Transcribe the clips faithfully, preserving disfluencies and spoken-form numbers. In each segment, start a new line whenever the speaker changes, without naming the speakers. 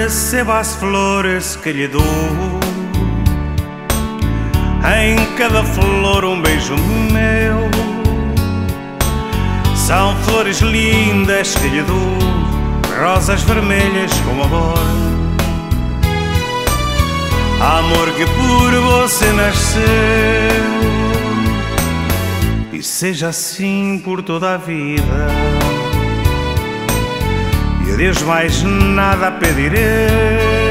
receba as flores que lhe dou, em cada flor um beijo meu. São flores lindas que lhe dou, rosas vermelhas com amor. Amor que por você nasceu, e seja assim por toda a vida. E a Deus mais nada pedirei,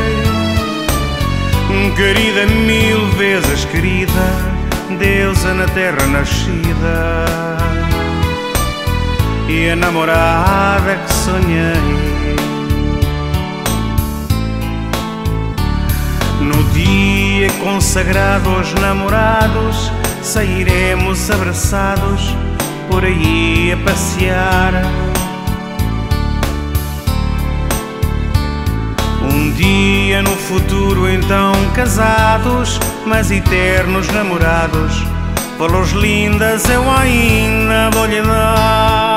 querida, mil vezes querida, deusa na terra nascida, e a namorada que sonhei. No dia consagrado aos namorados, sairemos abraçados por aí a passear. Um dia no futuro então casados, mas eternos namorados, flores lindas eu ainda vou lhe dar.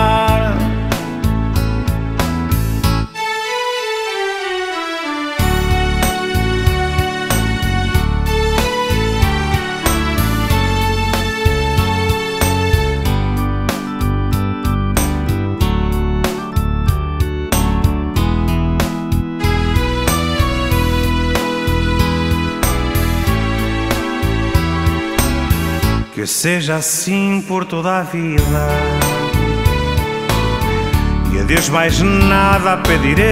Que seja assim por toda a vida, e a Deus mais nada pedirei,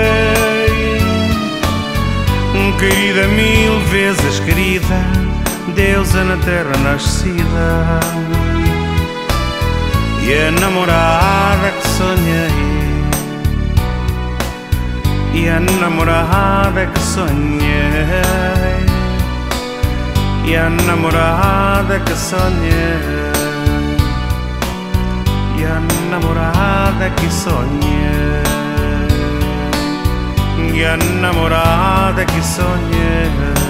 querida, mil vezes querida, deusa na terra nascida, e a namorada que sonhei, e a namorada que sonhei, e a namorada que sonhei, e a namorada que sonhei, e a namorada que sonhei.